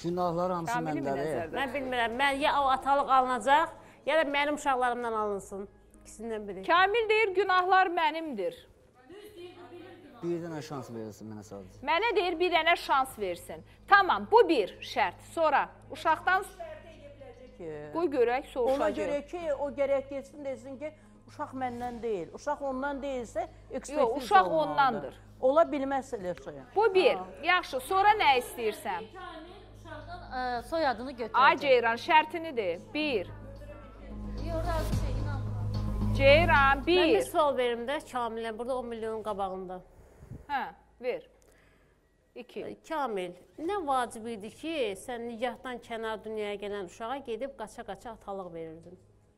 Günahlar hamısı Kamili mi məndədir. nəzərdə? Mən bilmirəm, mən ya o atalıq alınacaq, ya da mənim uşaqlarımdan alınsın. İkisindən biri. Kamil deyir, günahlar mənimdir. Bir dənə şans verilsin mənə sadəcə. Mənə deyir, bir dənə şans versin. Tamam, bu bir şərt. Sonra uşaqdan qoy görək, soruşacaq. Ona görə ki, o gərək geçsin desin ki, uşaq məndən deyil. Uşaq ondan deyilsə, ekspertiz olmalıdır. Yox, uşaq ondandır. Ola bilməz elə şey. Bu bir. Yaxşı, sonra nə istəyirsən? Uşaqdan soyadını götürəcək. Ay Ceyran, şərtini de. Bir. Yox, razı şey, inanmıram. Ceyran, Mən bir bir. sual verim də Kamil'ə, burada 10 milyonun qabağında. Hə, ver. İki. Kamil, nə vacib idi ki, sən nigahdan kənar dünyaya gələn uşağa gedib qaça-qaça atalıq verirdin?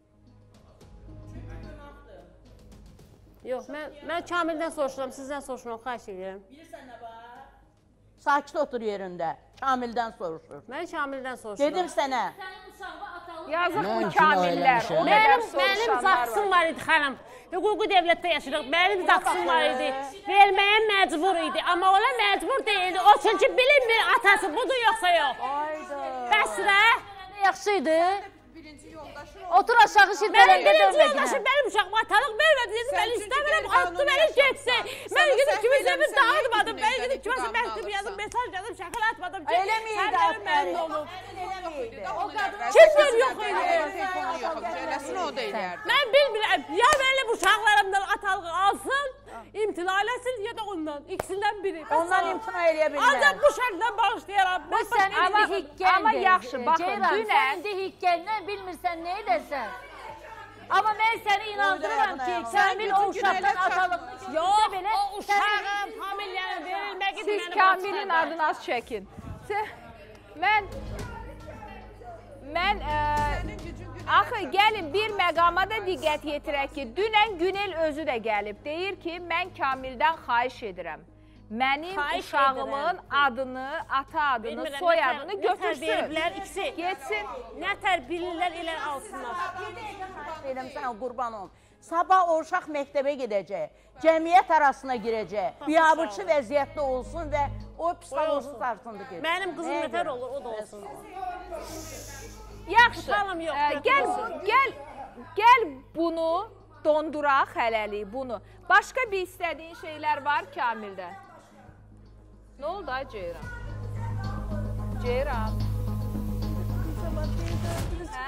Yox, mən Kamildən soruşuram, sizdən soruşuram, xahiş edirəm. Bilirsən nə var? Sakit otur yerində. Kamildən soruşur. Mən Kamildən soruşuram. Dedim sənə. Yazıq bu Mən kamillər. kim O qədər Mənim soruşanlar zaksım var idi xanım. Hüquqi dövlətdə yaşayırıq. Mənim zaksım var idi. Verməyə məcbur idi. Amma ona məcbur deyildi. O çünki bilinmir atası budur yoxsa yox. Bəs də? Yaxşıydı. Otur aşağı Mənim şirkələndə birinci dönmədinə. yoldaşım mənim uşağıma atalıq vermədi. Dedim, mən istəmirəm, atdı məni getsin. Mən gidib kimisə bir dağıtmadım. Mən gidib kimisə məktub yazdım, mesaj yazdım, şəkil atmadım ki, Elə miydi sənlərim mənim olub. atları? Kimdir yox idi. Telefonu yox, eləsin o da eləyərdi. Mən bilmirəm, ya mənim uşaqlarımdan atalığı alsın, imtina eləsin, ya da ondan. İkisindən biri. Ondan imtina eləyə bilməz. Ancaq bu şərtlə bağışlayaram. Bu sənin indi hikkəndir. amma yaxşı, baxın, Ceyran, dünən- sən indi hikkəndən bilmirsən nə edəsən. Amma mən səni inandırıram ki, Kamil o uşaqdan atalığını Yox, götürsə belə, o uşağın familyanın verilməyi Siz mənə Kamilin bağışladı. adını az çəkin. Mən axı gəlin bir məqama da diqqət yetirək ki, dünən Günel özü də gəlib. Deyir ki, mən Kamildən xahiş edirəm. Mənim Xahiş uşağımın edirəm. adını, ata adını, Bilmirəm, soyadını nətər götürsün. veriblər, ikisi. Getsin. Nətər bilirlər, elə alsınlar. Deyirəm sən qurban olum. Sabah o uşaq məktəbə gedəcək, cəmiyyət arasına girəcək, biabırçı vəziyyətdə olsun və o psixoloji sarsıntı keçsin. Mənim qızım nətər olur, o da olsun. Yaxşı, Xanım yox, gəl bunu donduraq hələlik bunu. Başqa bir istədiyin şeylər var Kamildən. Nə oldu ay Ceyran? Ceyran. Hə?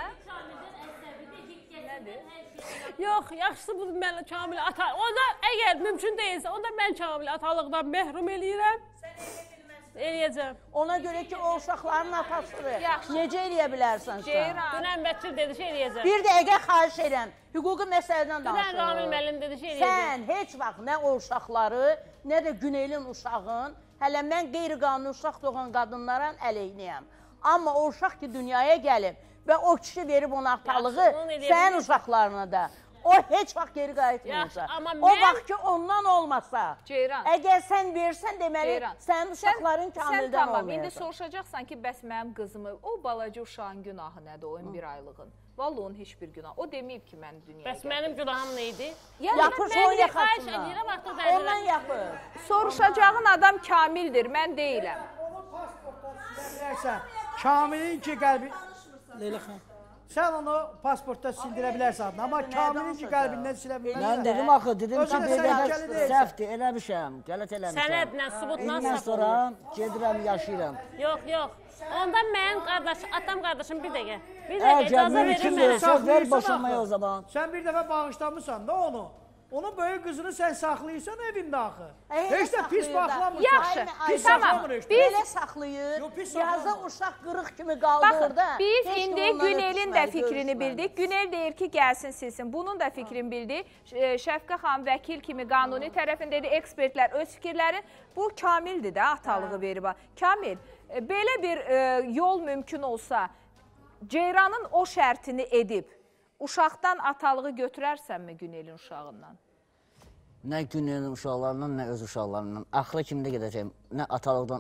Nədir? Yox, yaxşısı budur mən Kamil ata. O da əgər mümkün deyilsə, o da mən Kamil atalıqdan məhrum eləyirəm. Eləyəcəm. Ona görə ki, o uşaqların atasıdır. Yaxşı. Necə eləyə bilərsən sən? Ceyran. Dünən vəkil dedi ki, eləyəcəm. Bir dəqiqə xahiş edirəm, hüquqi məsələdən Dünən Ramil danışırıq. müəllim dedi ki, eləyəcəm. Sən heç vaxt nə o uşaqları, nə də Günelin uşağın, hələ mən qeyri-qanuni uşaq doğan qadınlara əleyhinəyəm. Amma o uşaq ki, dünyaya gəlib və o kişi verib ona atalığı, Yaxşı, onu eləyə sənin bilir. uşaqlarına da. O heç vaxt geri qayıtmayacaq. Yaxşı, amma O mən- vaxt ki, ondan olmasa, Ceyran. əgər sən versən, deməli, Ceyran. sənin uşaqların Sən kamildən tamam, indi olmayacaq. soruşacaqsan ki, bəs mənim qızımı, o balaca uşağın günahı nədir, o 11 aylığın? Vallahi onun heç bir günahı. O deməyib ki, mən dünyaya Bəs mənim günahım nə idi? Yapış mən onun bir xahiş yaxasından. edirəm, artıq Ondan bəzirəm. yapır. Soruşacağın adam Kamildir, mən deyiləm. Bilərsən, Kamilin ki qəlbi... Leyla xan. Sən onu pasportda sildirə bilərsən adını, amma Kamilin ki qəlbindən silə bilməzsən. Mən dedim axı, dedim ki, Özü də bir sən dəfə həkkəli deyilsən. səhvdir, eləmişəm, qələt eləmişəm. Sənədlə, sübutla İndən səhv sonra olur. gedirəm, yaşayıram. Yox, yox. Ondan mənim qardaşım, atam qardaşım bir dəqiqə. Bir dəqiqə Əgər icazə verin mümkün mənə. deyilsə, ver Saxlayırsan boşanmaya axı. o zaman. Sən bir dəfə bağışlamısan da onu. Onun böyük qızını sən saxlayırsan evində axı. Heç də pis baxlamırsan. Yaxşı, Pis tamam. saxlamır heç də. Belə saxlayır, Yox, pis yazda saxlamır. uşaq qırıq kimi qaldı Baxın, orada. biz Heç kim indi ondan Günelin də öpüşmədi, fikrini görüşmədi. bildik. Günel deyir ki, gəlsin silsin. Bunun da fikrini bildik. Şəfqə xan vəkil kimi qanuni tərəfində dedi, ekspertlər öz fikirləri. Bu Kamildir də atalığı verib. Kamil, belə bir yol mümkün olsa, Ceyranın o şərtini edib, uşaqdan atalığı götürərsənmi Günelin uşağından? Nə Günelin uşaqlarından, nə öz uşaqlarından. Axıra kimdə gedəcəyim, nə atalıqdan.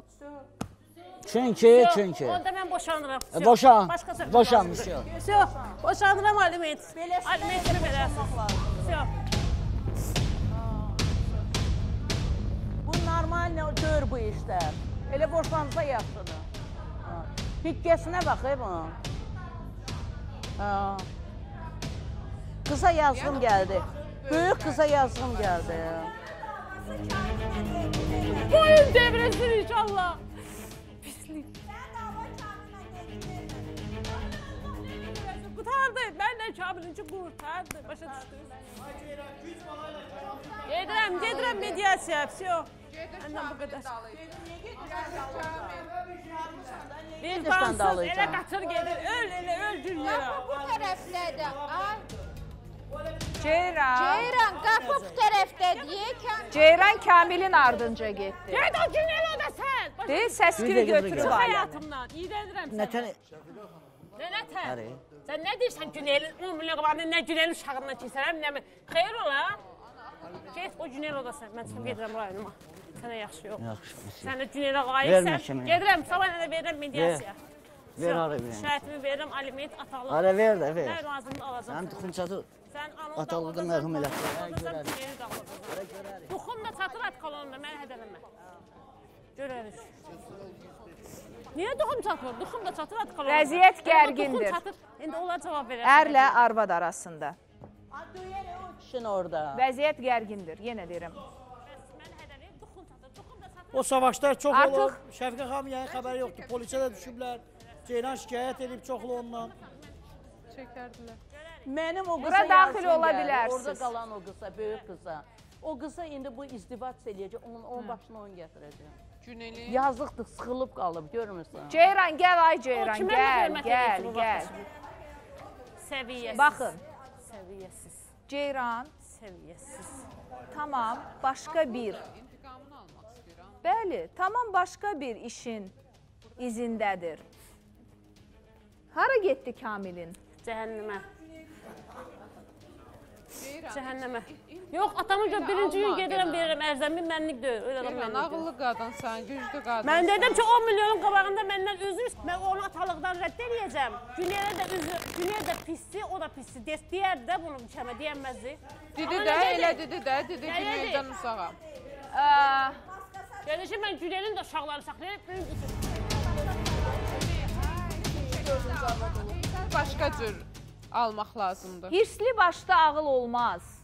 Çünki. Onda mən boşanıram. Boşan, Başqası. boşanmış yox. Yox, boşanıram aliment. Belə Alimentini verərsin. Yox. Bu normal deyil bu işlər. Elə boşansa yaxşıdır. Hikkəsinə bax, bunun. Qıza yazığım gəldi. Böyük qıza yazığım gəldi. Boyun devresin inşallah. Pislik. Kurtardı. Benden Kamil'inci kurtardı. Başa düştünüz. Gedirəm mediasiya. Vəsiyo. Məndən bu qədər. Bir bansız elə qaçır gedir. Elə öldür ya. Bu tərəfdədir. Ay. Ceyran. Ceyran, qapı bu tərəfdədir. Ceyran Kamilin ardınca getdi. Ged o günel o da sen. Deyil, səsküyü götürüb Çıx ailəmi. həyatımdan. İğrənirəm səni. Nətən Nə nətən? Həri. Sən nə deyirsən Günelin 10 milyon qabağında nə Günelin uşağından keçərəm, nə mi? Xeyr ola. Get o Günel odasan. Mən çıxıb gedirəm rayonuma. Sənə yaxşı yox. Yaxşı. Sən də Günelə Ver qayıqsən. məhkəməyə. Gedirəm, sabah nə də verirəm mediasiya. Ver ara verirəm. Şəhətimi verirəm, aliment, atalıq. Ara ver də Nə ver. lazımdır alacam. Sən tuxun çatır. Sən anı Atalıqda mərhum elə. Duxum da çatır at kolonuna, məni hədələmə. Görərik. Niyə duxum çatır? Duxum da çatır at kolonuna. Vəziyyət gərgindir. Duxum çatır. İndi onlar cavab verər. Ərlə arvad arasında. Döyər o kişini orada. Vəziyyət gərgindir, yenə deyirəm. Məni hədələyir, duxum çatır. Duxum da çatır. O savaşlar çox Artıq- olub. Şəfqə xanım yayın xəbəri yoxdur. Polisə də düşüblər. Ceyran şikayət edib çoxlu ondan. Mənim o qıza Bura daxil yazığım ola gəldi. bilərsiniz. Orada qalan o qıza, böyük qıza. O qıza indi bu izdivac eləyəcək, onun başına onu gətirəcək. Güneli. Yazıqdır, sıxılıb qalıb, görmürsən? Ceyran, gəl ay Ceyran, O kimə gəl, hörmət gəl, edir bu gəl. vaxtı? Səviyyəsiz. Baxın, Səviyyəsiz. Ceyran, Səviyyəsiz. tamam, başqa bir. İntiqamını almaq istəyirəm. Bəli, tamam başqa bir işin izindədir. Hara getdi Kamilin? Cəhənnəmə. Ceyran. Cəhənnəmə. Yox, atamın gör birinci gün gedirəm verirəm ərzəmi mənlik deyil. Öyle adam Ceyran, mənlik deyil. ağıllı qadınsan, güclü qadınsan. Mən dedim ki 10 milyonun qabağında məndən üzr ist. Mən onu atalıqdan rədd eləyəcəm. Güneylə də üzr, Güney də pissi, o da pissi. Deyərdi də bunu içəmə, deyənməzdi. Dedi Amma də, nə elə dedi? dedi də, dedi Nə dedi? Güneydən uzağa. Yəni ki, mən Güney'nin də uşaqlarını saxlayıb, Başqa cür almaq lazımdır. Hirsli başda ağıl olmaz.